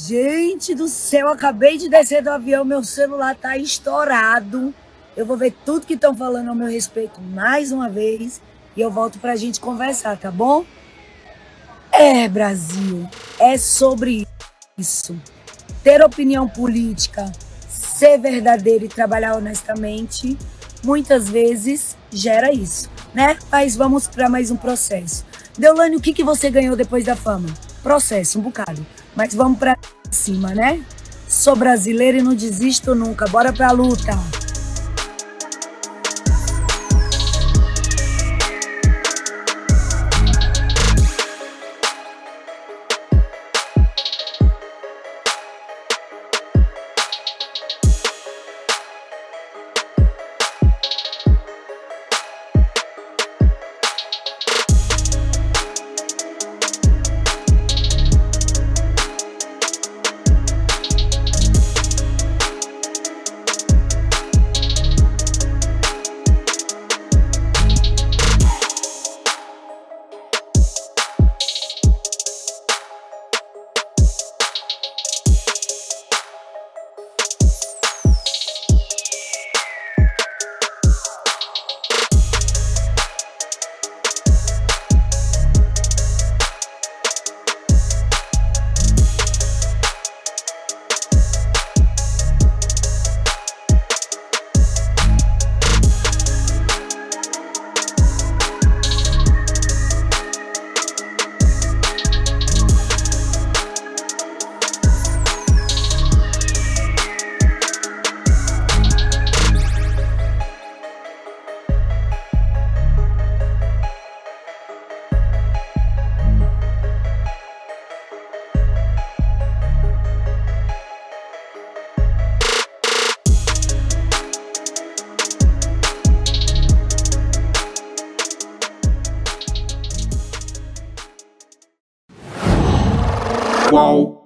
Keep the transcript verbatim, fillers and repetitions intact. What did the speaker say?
Gente do céu, acabei de descer do avião, meu celular tá estourado. Eu vou ver tudo que estão falando ao meu respeito mais uma vez e eu volto pra gente conversar, tá bom? É, Brasil, é sobre isso. Ter opinião política, ser verdadeiro e trabalhar honestamente, muitas vezes gera isso, né? Mas vamos para mais um processo. Deolane, o que, que você ganhou depois da fama? Processo, um bocado. Mas vamos para cima, né? Sou brasileira e não desisto nunca. Bora pra luta! Qual?